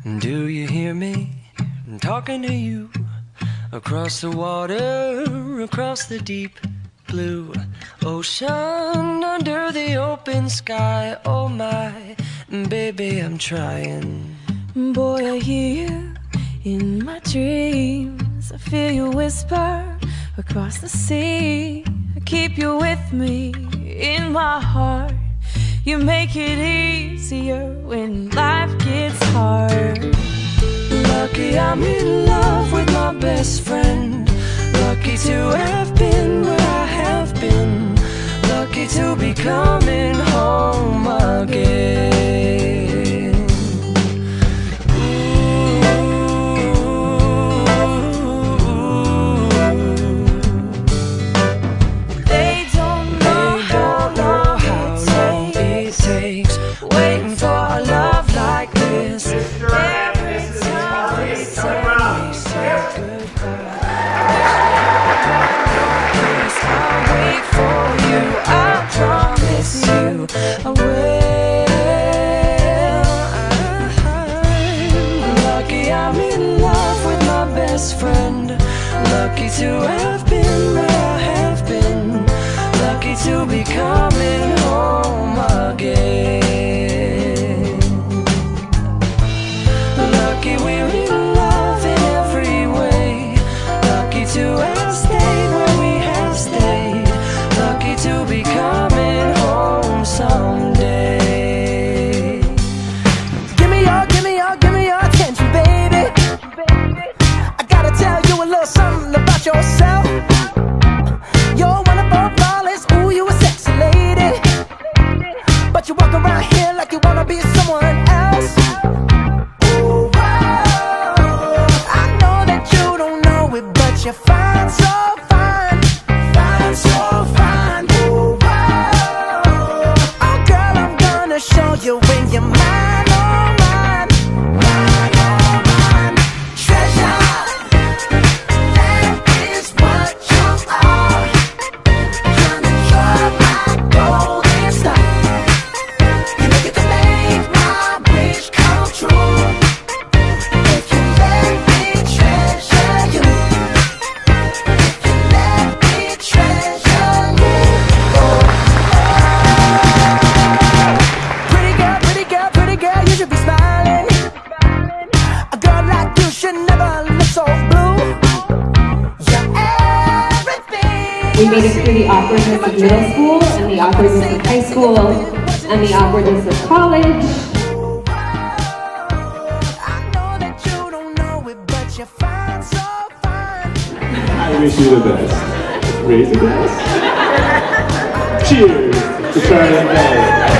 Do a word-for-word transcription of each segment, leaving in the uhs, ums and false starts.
Do you hear me? I'm talking to you across the water, across the deep blue ocean, under the open sky. Oh my, baby, I'm trying. Boy, I hear you in my dreams. I feel you whisper across the sea. I keep you with me in my heart. You make it easier when life gets hard. Lucky I'm in love with my best friend. Lucky to have been where I have been. Lucky to be coming home again. They don't know how long it takes, waiting for a love like this. every time we say goodbye. I'll wait for you, I promise you I will. Lucky I'm in love with my best friend. Lucky to have been where I have been. Lucky to be coming home again. Lucky we're in love in every way. Lucky to have stayed where we have stayed. Lucky to be coming home someday. Give me your, give me your, give me your attention, baby. I gotta tell you a little something about yourself. You're wonderful, flawless, ooh, you a sexy lady. But you walk around here like you wanna be someone else. Ooh, whoa. I know that you don't know it, but you're fine, so fine. Fine, so fine. Ooh, whoa. Oh, girl, I'm gonna show you when you're mine, oh, mine. Mine, oh, mine. Treasure, that is what you are. Honey, you're my golden star. You make it to make my wish come true. If you let me treasure you, if you let me treasure you. Pretty girl, pretty girl, pretty girl, you should be smiling. A girl like you should never look so blue. You're everything. We made it through the awkwardness of middle school, and the awkwardness of high school, and the awkwardness of college. I know that you don't know it, but you're fine, so fine. I wish you the best. Raise the glass. Cheers to Charlie and Belle.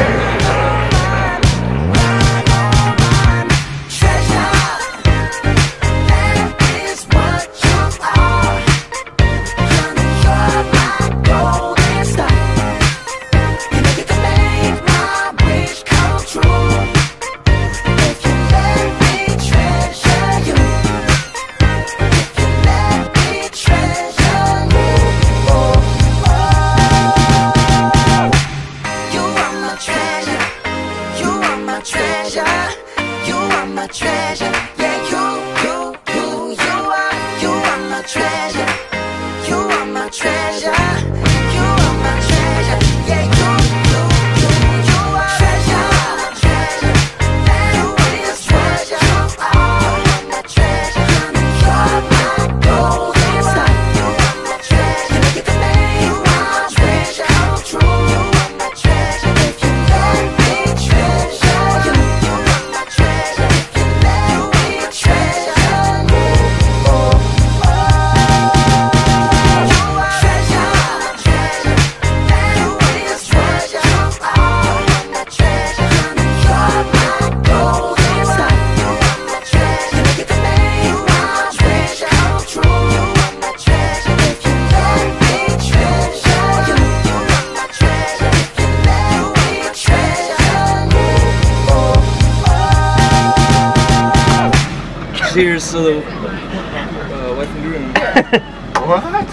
Treasure, that is what you are. Honey, you're my golden star. You make it to make my wish come true. If you let me treasure you, if you let me treasure you. Oh, oh. You are my treasure. You are my treasure. You are my treasure. Yeah, you, you, you, you are. You are my treasure. You are my treasure. You are my treasure. Yeah, you, you, you, you are. Treasure, treasure. You are my treasure. You are my treasure. You're my golden star. You are my treasure. You make it to make my treasure come true. You are my treasure. If you let me treasure you, you are my treasure. If you let me treasure you, oh, oh. You are treasure, treasure. You is treasure. You are my treasure. You're my golden star. You are my treasure. You make it to make my treasure come true. You are my treasure. If you let me treasure you, you are my treasure. If you let me treasure you, oh, oh. Cheers to the uh, wife and groom. What?